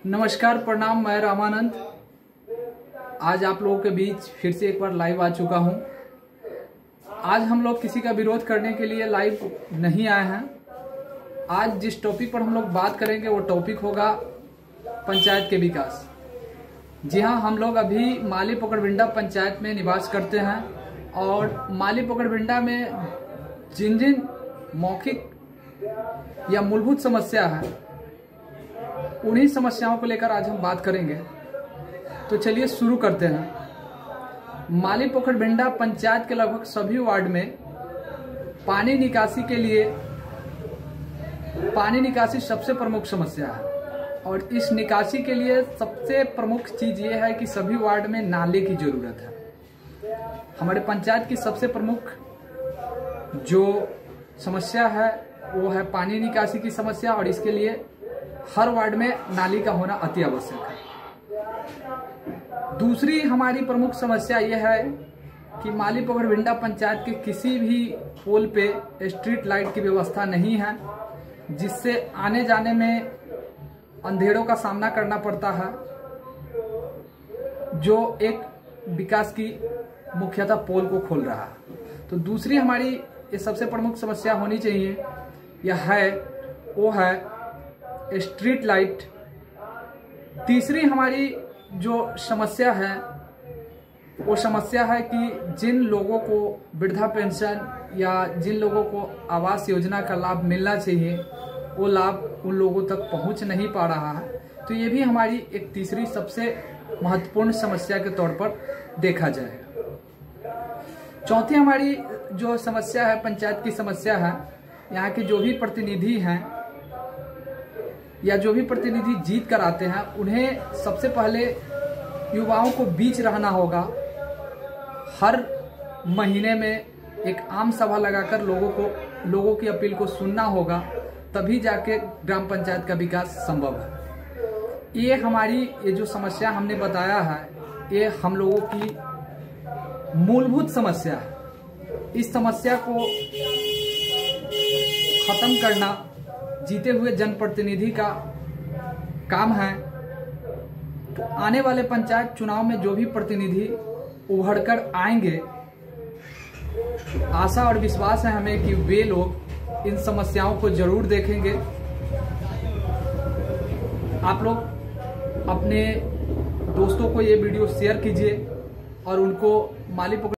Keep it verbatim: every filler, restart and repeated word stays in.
नमस्कार, प्रणाम। मैं रामानंद आज आप लोगों के बीच फिर से एक बार लाइव आ चुका हूं। आज हम लोग किसी का विरोध करने के लिए लाइव नहीं आए हैं। आज जिस टॉपिक पर हम लोग बात करेंगे वो टॉपिक होगा पंचायत के विकास। जी हाँ, हम लोग अभी माली पोकड़बिंडा पंचायत में निवास करते हैं और माली पोकड़बिंडा में जिन जिन मौखिक या मूलभूत समस्या है उन्हीं समस्याओं को लेकर आज हम बात करेंगे। तो चलिए शुरू करते हैं। माली पोकड़बिंडा पंचायत के लगभग सभी वार्ड में पानी निकासी के लिए पानी निकासी सबसे प्रमुख समस्या है और इस निकासी के लिए सबसे प्रमुख चीज ये है कि सभी वार्ड में नाले की जरूरत है। हमारे पंचायत की सबसे प्रमुख जो समस्या है वो है पानी निकासी की समस्या और इसके लिए हर वार्ड में नाली का होना अति आवश्यक है। दूसरी हमारी प्रमुख समस्या यह है कि माली पोकड़बिंडा पंचायत के किसी भी पोल पे स्ट्रीट लाइट की व्यवस्था नहीं है, जिससे आने जाने में अंधेरों का सामना करना पड़ता है, जो एक विकास की मुख्यतः पोल को खोल रहा है। तो दूसरी हमारी ये सबसे प्रमुख समस्या होनी चाहिए यह है वो है स्ट्रीट लाइट। तीसरी हमारी जो समस्या है वो समस्या है कि जिन लोगों को वृद्धा पेंशन या जिन लोगों को आवास योजना का लाभ मिलना चाहिए वो लाभ उन लोगों तक पहुंच नहीं पा रहा है। तो ये भी हमारी एक तीसरी सबसे महत्वपूर्ण समस्या के तौर पर देखा जाएगा। चौथी हमारी जो समस्या है पंचायत की समस्या है, यहाँ के जो भी प्रतिनिधि हैं या जो भी प्रतिनिधि जीत कर आते हैं उन्हें सबसे पहले युवाओं को बीच रहना होगा। हर महीने में एक आम सभा लगाकर लोगों को लोगों की अपील को सुनना होगा, तभी जाके ग्राम पंचायत का विकास संभव है। ये हमारी ये जो समस्या हमने बताया है ये हम लोगों की मूलभूत समस्या है। इस समस्या को खत्म करना जीते हुए जनप्रतिनिधि का काम है। तो आने वाले पंचायत चुनाव में जो भी प्रतिनिधि उभरकर आएंगे, आशा और विश्वास है हमें कि वे लोग इन समस्याओं को जरूर देखेंगे। आप लोग अपने दोस्तों को ये वीडियो शेयर कीजिए और उनको माली